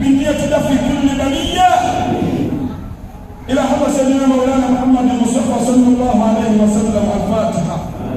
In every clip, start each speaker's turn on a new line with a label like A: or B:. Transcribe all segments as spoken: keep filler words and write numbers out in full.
A: الدنيا في كل بلية إلى حضرة سيدنا مولانا محمد المصطفى صلى الله عليه وسلم. الفاتحة.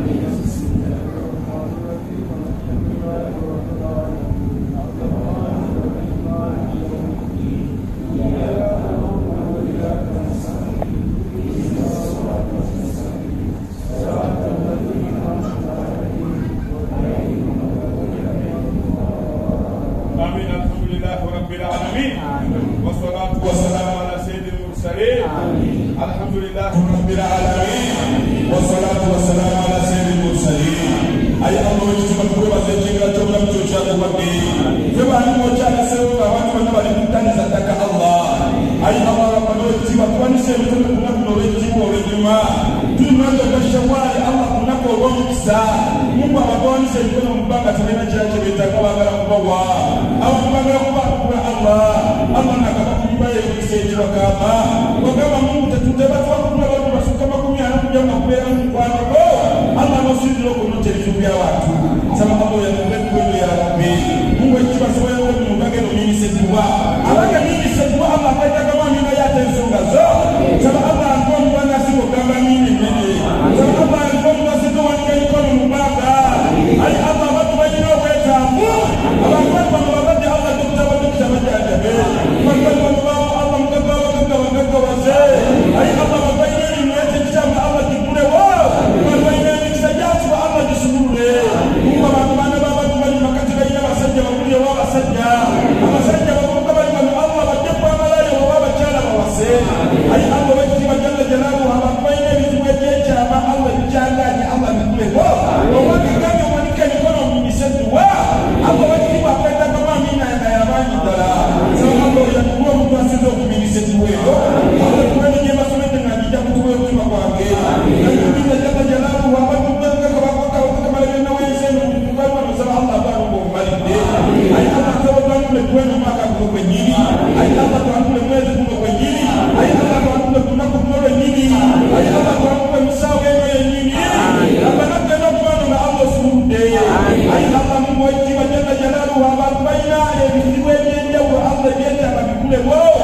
B: الحمد لله رب العالمين والصلاة والسلام على سيد المرسلين. أي الله يجزيك كل ما تجيك تقول لم تجاك وبي فما أنا وجاك سوى وأنا وأنا بدي تاني زتك الله. أي الله ربنا يجزيك وأنا سيد كل ما نقول يجزيك ورجما كل ما تبشواري الله نقول ومكسا مو بابا سيد كل ما بقى تبينا جاك بيتك وأنا بابا أو بابا بابا الله الله نكبر بيبايع سيد وكما وكما مو تتبع فوق kama kumi anakuja kupea kwa roho Allah msidi loko note juu ya watu sama mambo ya kweli ya Rabbi Mungu akiba sawa yao mbage no mimi setuwa alaka mimi setuwa Allah kaita kama mimi ya tensonga zo sama Allah alikuwa mbana sio kama mimi mimi sama Allah alikuwa mbana sio wani kwa mbaka ali Allah watu wajina weta Allah kwa kwa mabadi Allah tukutaba tukutaba jabe kwa kwa kwa Allah mkaba mkaba mkaba wazee ali Allah wabaini kama Allah kibule wao kwa ile msajatu wa Allah jisumule kwa maana baba tumani makati ya wasajja wakuja wao wasajja wasajja wakuja kama Allah wajepa malaya wa baba chala wase ai Allah wajiti majalla jalalu hapa kwa ile mtumejecha ama Allah jalla ni Allah kibule wao kwa wani kama wanika ni kono mimisetu wa Allah wajiti wapenda kama mimi na yabani dala sababu Allah yakuwa mtu asizo kumimisetu wao Allah tumeni nyema somete na kijabu tuwe kwa kwa na kuingia jalla jalalu wa watu wengi kwa kwa kama ile na wewe sema kwa sababu Allah bado kwa mbalinde ai Allah tawakkal kwenu maka kwa kwenye ai Allah tawakkal mwezi kwa kwenye ai Allah tawakkal tunapokuwa nyinyi ai Allah tawakkal msawe wewe nyinyi rabana kana kwa na Allah sunde ai Allah Mungu wa jalla jalalu wa baina ya viziwe nje wa Allah yeye akakule wao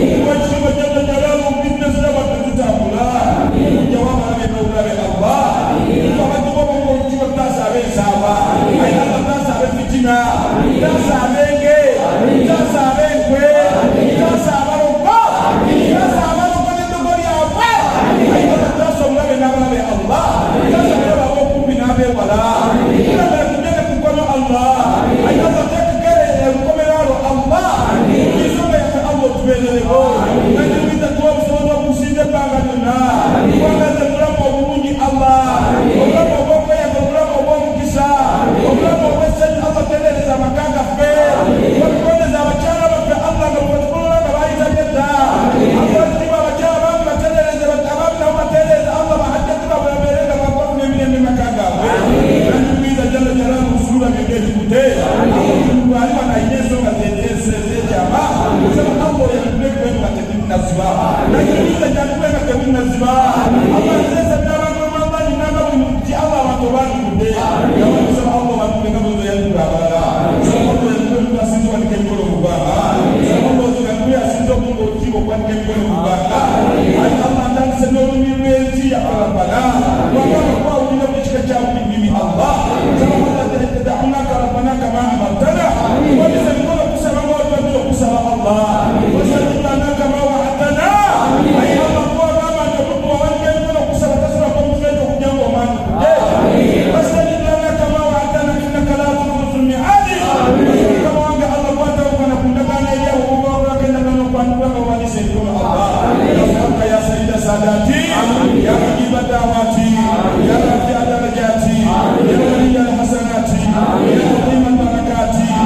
B: wa jalla jalalu business na watu tutakula jawab ame maulana Allah kwa watu wao kwa tasa wewe sawa ai Allah tasa wewe fitina tasa wengi tasa wengi tasa baroko tasa baroko ni ndio ya Allah ai Allah tasa wewe na wewe Allah tasa wewe wao kumbi na wewe wala kila mtu kwa Allah ai Allah takere mkomelalo Allah isome ya Allah tuelele wao na ndio kwa msomo kusinde panga na kwa mramo bunyi Allah mramo boko ya mramo bongo kisa mramo wesen Allah tele za makanga fe kwa za wachana wa Allah na kutukula na baita jeta Allah tiba wachana wa tele za wachana na wa tele za Allah mahajjatu wa mbeleza kwa kwa mimi ni makanga na ndio jalla jalalu sura ngeli kutea Mungu alikuwa na yeso na tendese jamaa sema Allah ya mbele kwa tatibu na ziba na ndio jamaa kwa tatibu na ziba Allah sasa kama mama ni namba mti Allah watobani kude na wanasema Allah watume kama ndio yangu baba sema Allah yangu na sisi wanike mkono mbaya sema Allah tunakuya sisi Mungu ukiwa kwa nike mkono mbaya ai Allah ndani sema ni mwezi ya baba kwa kama kwa ujina kuchika cha mimi Allah sema Allah tadahuna rabbana kama amartana wa bismillah kusema watu ndio kusema Allah wa sallallahu kama wa'adana ai Allah kwa baba ndio kwa wanike mkono kusema tasra kwa mfano kujambo maana eh wasallallahu kama wa'adana innaka la tukhlifu al-mi'ad kama wanga Allah kwa kana kundakana ile uongo wake na kana kwa kwa walise kwa Allah ya ya sayyida sadati ya rajiba dawati ya rafi darajati ya wali al-hasanati ya qima barakati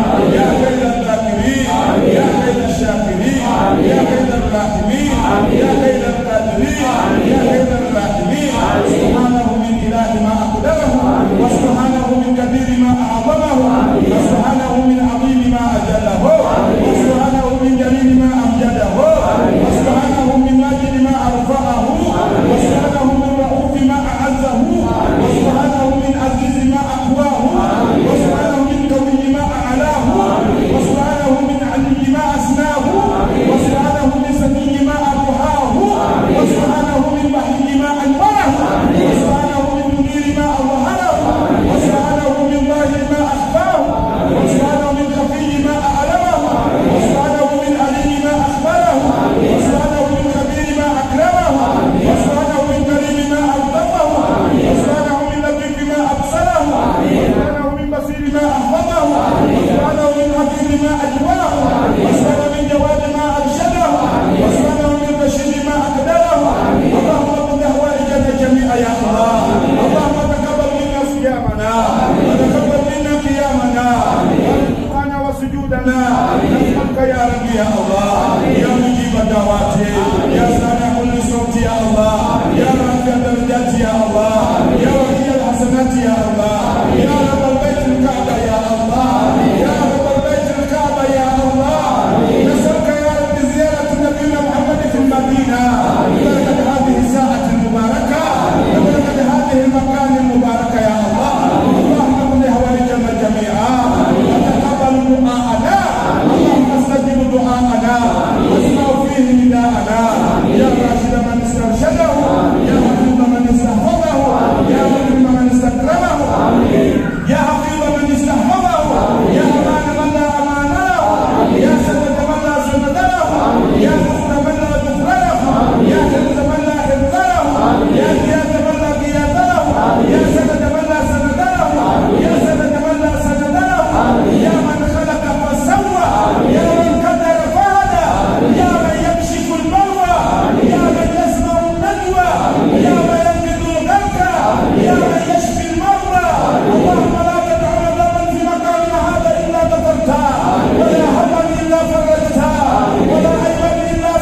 A: دعاءنا واسمع فيه نداءنا يا راشد من استرشده يا حفيظ من استحفظه يا مكرم من استكرمه يا حفيظ من استحفظه يا امان من لا امان له يا سند من لا سند له يا غفر من لا غفر له يا حفظ من لا حفظ له يا قياد من لا قياد له يا سند من لا سند له يا سند من لا سند له يا من خلق فسوى يا من قدر فهدى يا من يكشف البلوى يا من يسمع النجوى يا من ينقذ الغرق يا من يشفي المرضى اللهم لا تدع لنا من في مكاننا هذا الا غفرته ولا هما الا فرجته ولا عيبا الا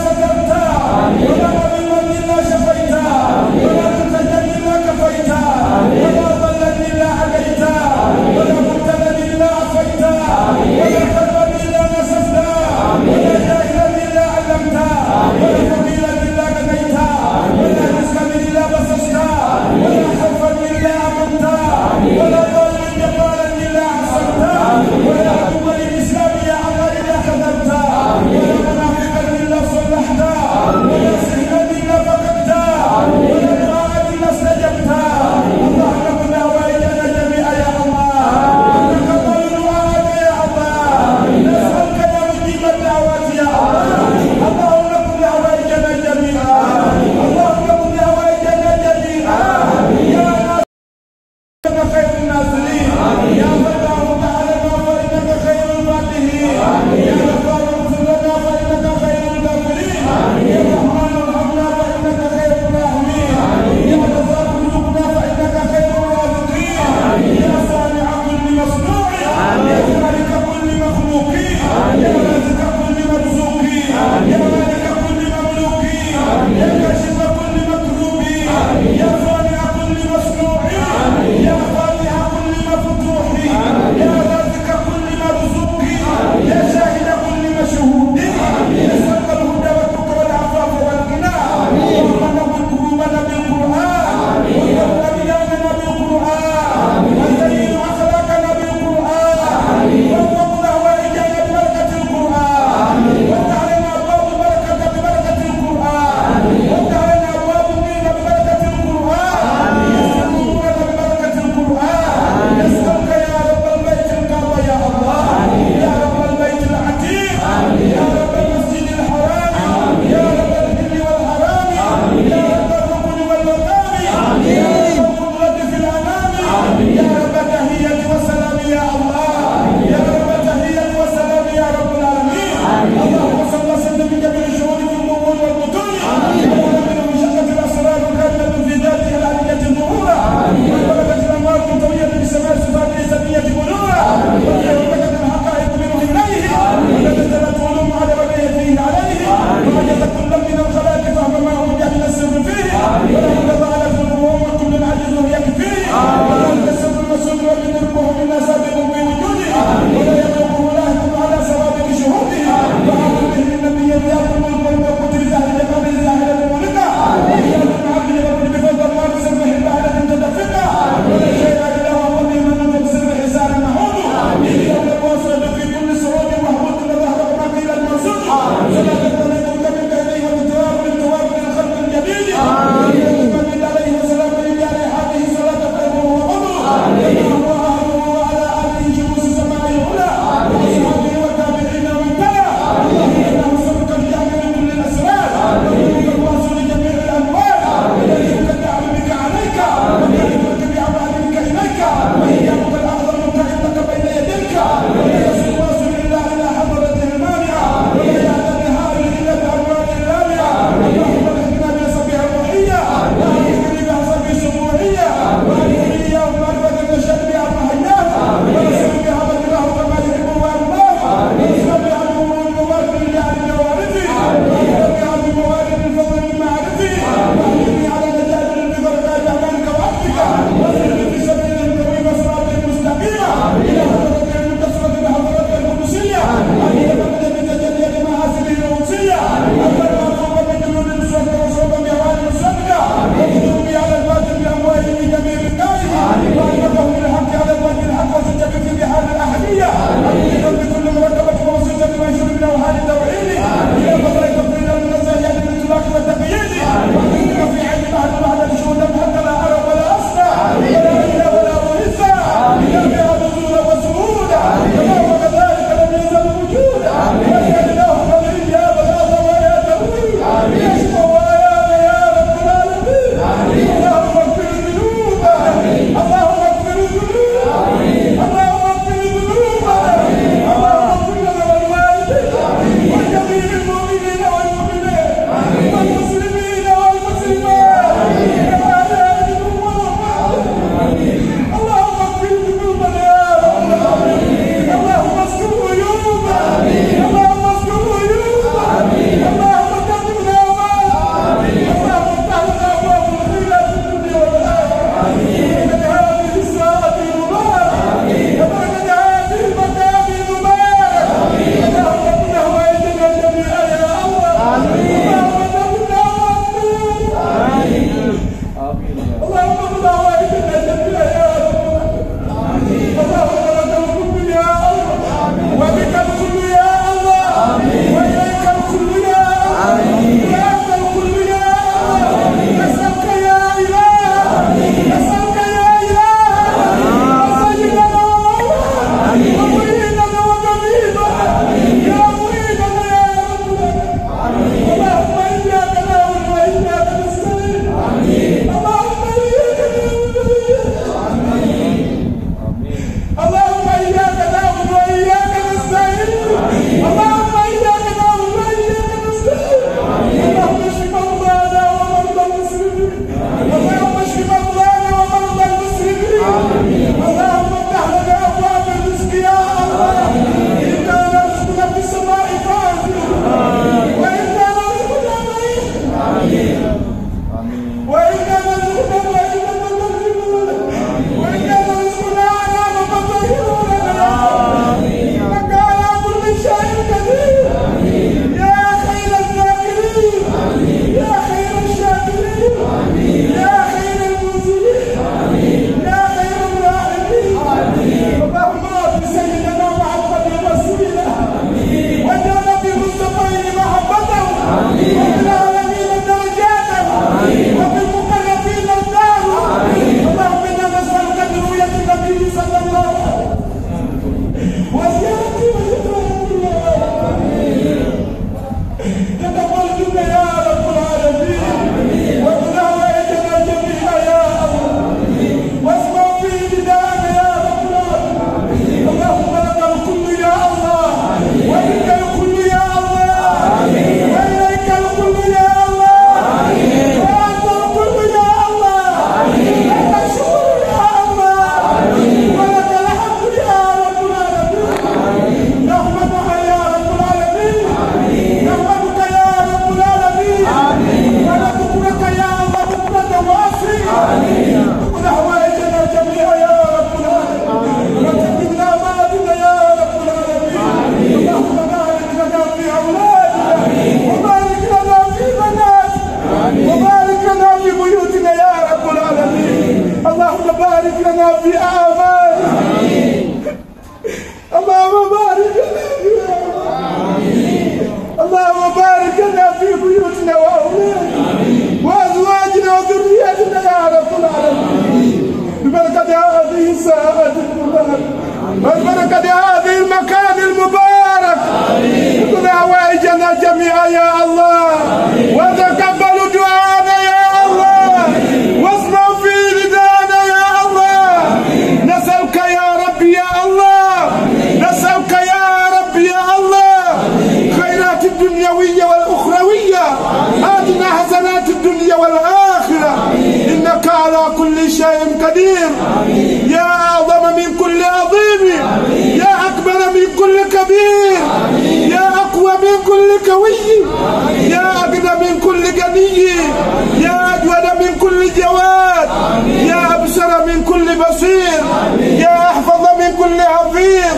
A: الحسنات الدنيوية والأخروية، آتنا حسنات الدنيا والآخرة، إنك على كل شيء قدير. يا أعظم من كل عظيم، يا أكبر من كل كبير، يا أقوى من كل قوي، يا أغنى من كل غني، يا أجود من كل جواد، يا أبصر من كل بصير، يا أحفظ من كل حفيظ،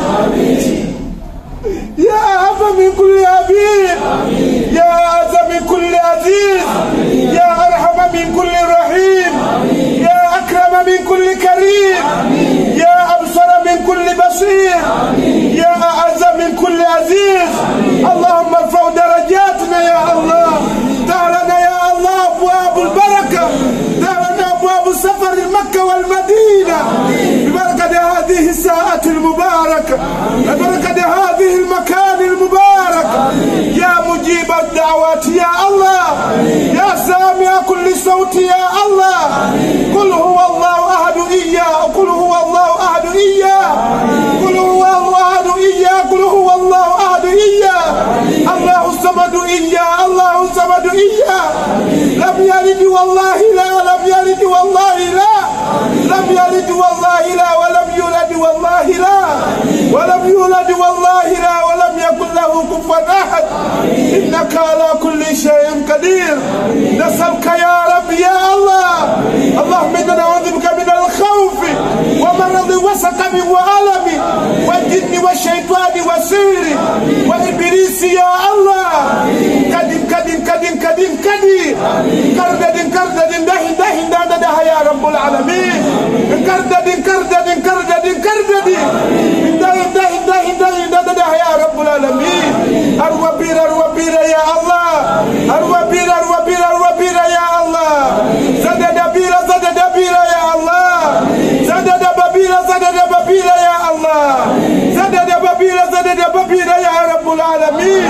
A: يا أعظم من كل عبيد، يا أعز من كل عزيز، يا أرحم من كل رحيم، يا أكرم من كل كريم، يا أبصر من كل بصير، يا أعز من كل عزيز. اللهم ارفع درجاتنا يا الله، تعالنا يا الله أبواب البركة، تعالنا أبواب السفر مكة والمدينة ببركة هذه الساعة المباركة، ببركة هذه المكان المبارك. يا مجيب الدعوات يا الله، يا سامع كل صوت يا الله. قل هو الله أحد إياه، قل هو الله أحد إياه، قل هو الله أحد إياه، قل هو الله أحد إياه. الله الصمد إياه، الله الصمد إياه. لم يلد والله لا، لم يلد والله لا، لم يلد والله لا، ولم يولد والله لا، ولم يولد والله لا، ولم يكن له كفوا أحد. إنك على كل شيء قدير. نسألك يا رب يا الله، اللهم إنا نعوذ بك من الخوف ومرض وسقم وألم والجن والشيطان والسحر وإبليس يا الله. كدن كدن كدن كدن كدن كردن كردن دهن دهن دهن ده يا رب العالمين. كردن كردن كردن كردن دهن دهن دهن دهن ده يا رب العالمين. أروى بير أروى بير يا الله، أروى بير أروى بير أروى بير يا الله. زدد بير زدد بير يا الله، زدد بير زدد بير يا الله، زدد بير زدد بير يا رب العالمين.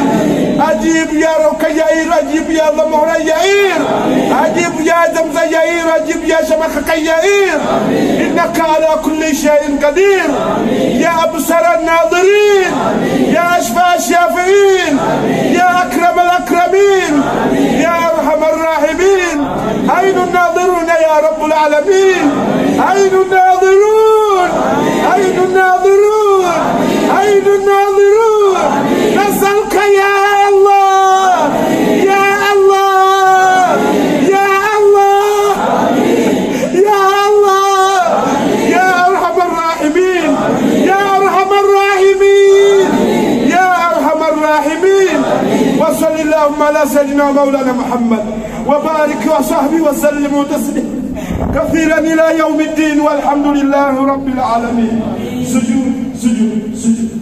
A: أجيب يا ركيائر، أجيب يا ضمهر يائر، أجيب يا زمزم يائر، أجيب يا شمخ كيائر. إنك على كل شيء قدير. يا أبصر الناظرين، يا أشفى الشافعين، يا أكرم الأكرمين، يا أرحم الراحمين. أين الناظرون يا رب العالمين؟ أين الناظرون؟ أين الناظرون؟ أين الناظرون؟ نسألك يا الله، يا الله، يا الله، يا الله، يا أرحم الراحمين، يا أرحم الراحمين، يا أرحم الراحمين. وصل اللهم على سيدنا مولانا محمد وبارك وصحبه وسلم تسليما كثيرا إلى يوم الدين، والحمد لله رب العالمين. سجود سجود سجود.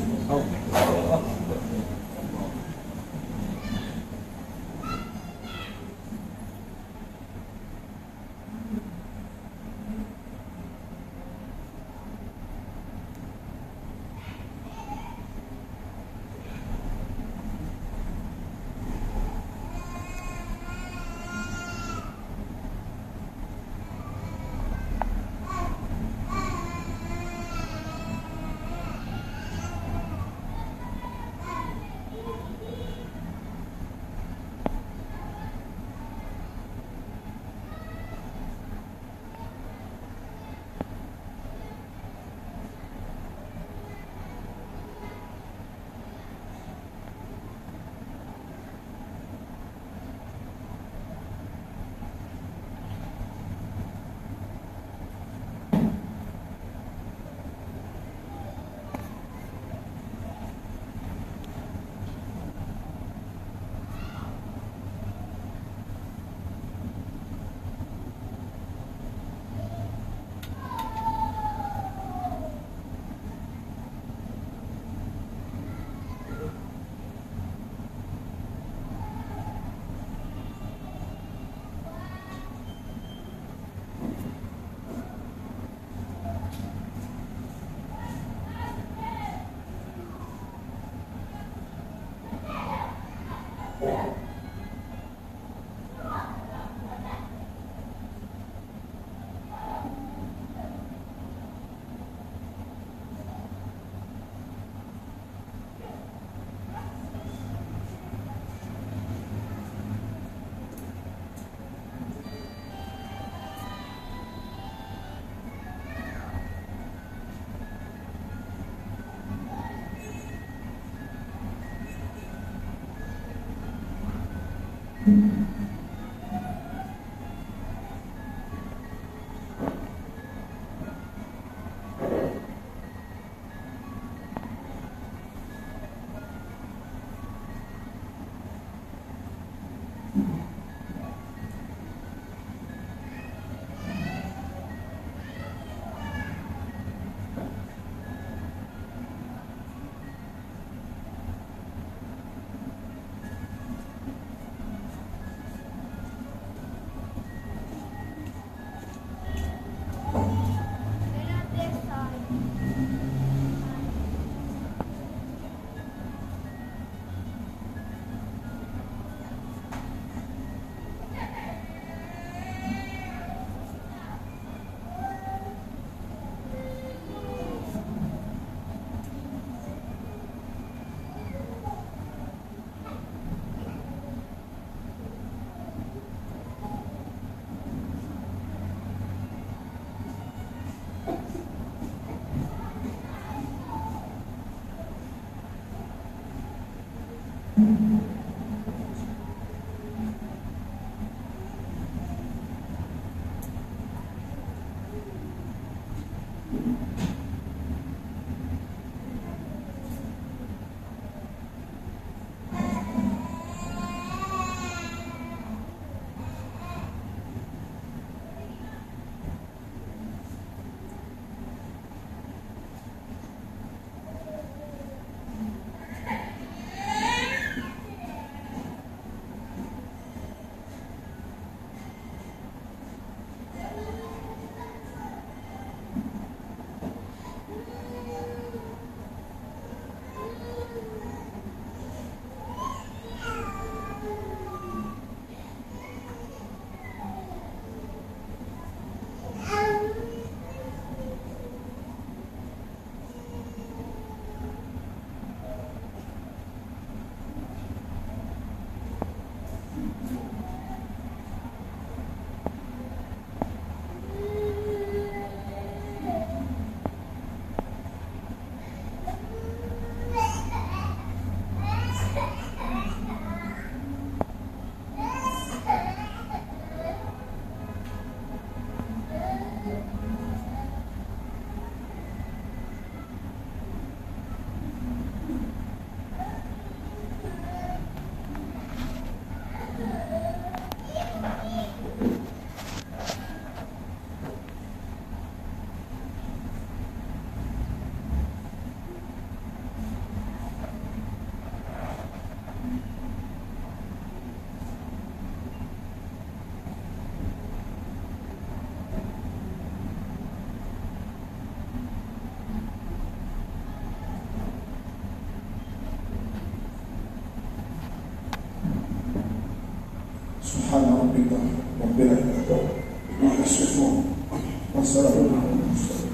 A: سبحان ربك رب العزة عما يصفون وسلام على المرسلين.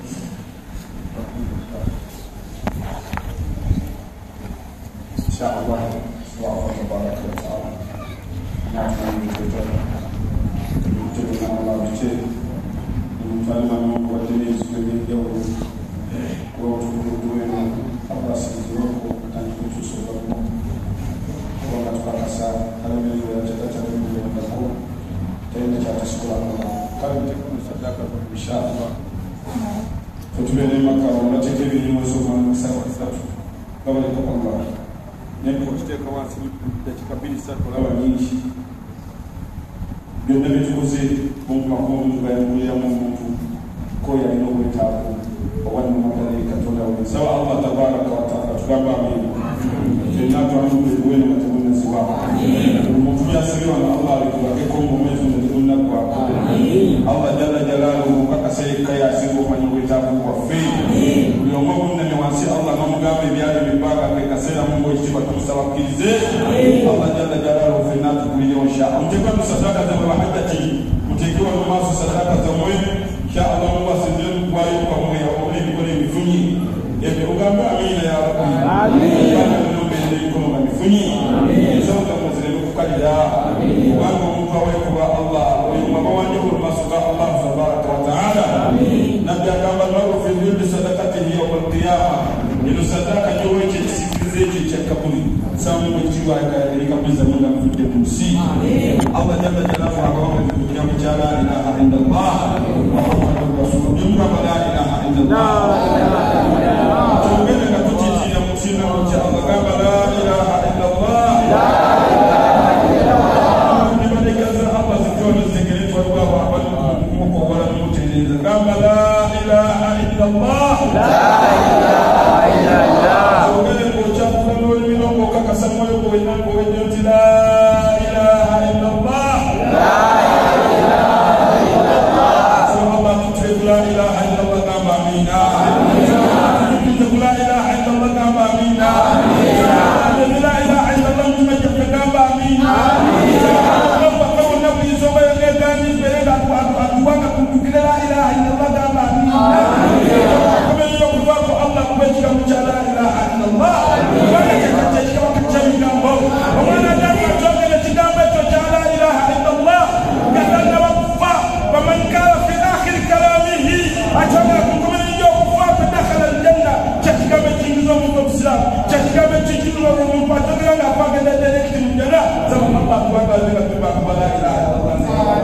A: إن شاء الله الله تبارك وتعالى نعم بجد بجد الله بجد نتعلم من قدرين سبيل يوم وتقولون الله سبحانه أن يتصرف وما تفكر على من يتكلم بالقول تين تشكر الله قال تكون صدقة إن شاء الله فتبين مكة ولا تكبين وسوما سوى سوى قبل الله نقول تكون تكبين سوى ولا نيجي يوم نبتوزي بوم بوم بيقول يا مم كويا ينوي تابو وأن مكاني كتولا سوى الله تبارك وتعالى تبارك آمين إننا تعلم بالوين وتقولنا سواء المفيا سيرا الله لكم ومن تقولنا قوا الله جل جلاله كأسير كيا سيرو من يوتابو وفي يوم كنا نواسي الله نمجام بيار ببارك كأسير من ويشتبه تمسوا كيزة الله جل جلاله في الناس كل يوم شاء وتكون صدقة زمن حدتي وتكون الناس صدقة زمن شاء الله واسدين وايو كمية ومن يقول بفني يبي أقام أمين يا رب آمين كلهم بفني زوجة مسلمة كذا وأنا مقويك الله ويوم بوانيه المسؤول الله تبارك وتعالى نبي كما المرء في الجلد صدقته يوم القيامة إنه صدق جويك سيكزيك تكبري سامو بتجوا كذلك كم زمان
B: tujje ku nsi Allah jalla jalaluhu abawa mu kigambo kya la ilaha illallah muhammadur rasulullah wa la ilaha illallah tugende nga tutijira mu kigambo kya Allah gamba la ilaha illallah nibadekaza Allah zikona zikiretwa kwa abantu muko wala muteneza gamba la ilaha illallah la ilaha illallah tugende ku chafu no milongo kakasa moyo ko inango wenjoti la ilaha illallah la ilaha illallah so Allah tutre la ilaha illallah gamba amina tutre la ilaha illallah gamba amina la ilaha illallah tumejeka gamba amina Allah kwa nabii zoba yake gani berenda kwa atuwanga kumtukile la ilaha illallah gamba amina kama hiyo kwa Allah kubechika mchala la ilaha illallah wala kacheka wakati migambo wana damu toke na kigambo cha la ilaha illallah kadhalika wafa faman kana fi akhir kalamihi ajaba kama hiyo kufa dakhala aljanna kigambo kingizo mtobsila kigambo kingizo mpatana na panga na direct mjana sababu Allah kwa kazi kwa kwa la ilaha illallah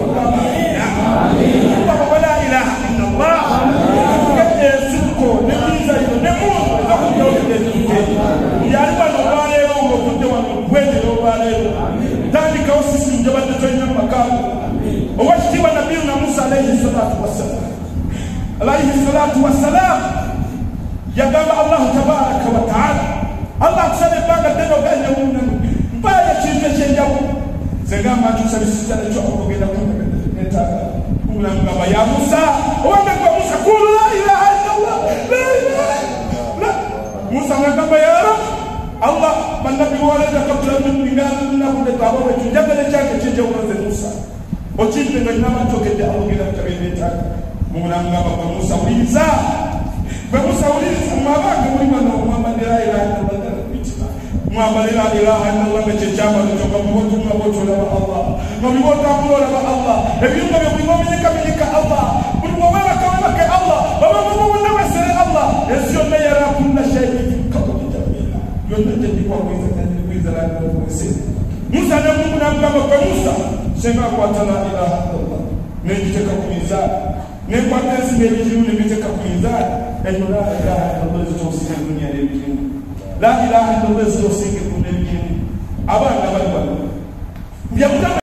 B: wala ilaha illallah kete siko nemiza hiyo nemu za kutoka yaliba no bale ngo kunde wa kwende no bale tani ka usisi mjaba tena makamu owashtiwa nabii na Musa alayhi salatu wassalam alayhi salatu wassalam yagamba Allah tabaraka wa taala Allah kusema panga tendo gani muna mbaya chinje chenjabu zengama tusabisita cho kugenda kumeta kuna ngaba ya Musa wanda kwa Musa kulu la ilaha illallah la ilaha la Musa ngaba ya Rab Allah manabi wale kabla mbingana na kuleta hapo kijabele chake chenje uanze Musa ochinde ngana matokete au bila kabisa muna ngaba kwa Musa uliza kwa Musa uliza mabaka mlima na Muhammad la ilaha illallah Muhammad la ilaha illallah mechechama kutoka mmoja mmoja na Allah na mmoja mmoja na Allah hebu ndio mmoja kamilika Allah mmoja kama ke Allah baba mmoja na sere Allah yasio na yara kuna shay kama jamii yote ndio kwa kuiza kuiza la kuiza Musa na Mungu na mkama kwa Musa sema kwa la ilaha illallah nitaka kuiza ne kwa kazi ndio nitaka kuiza la ilaha illallah zitosika dunia leo la ilaha illallah zitosika dunia leo abana bali bali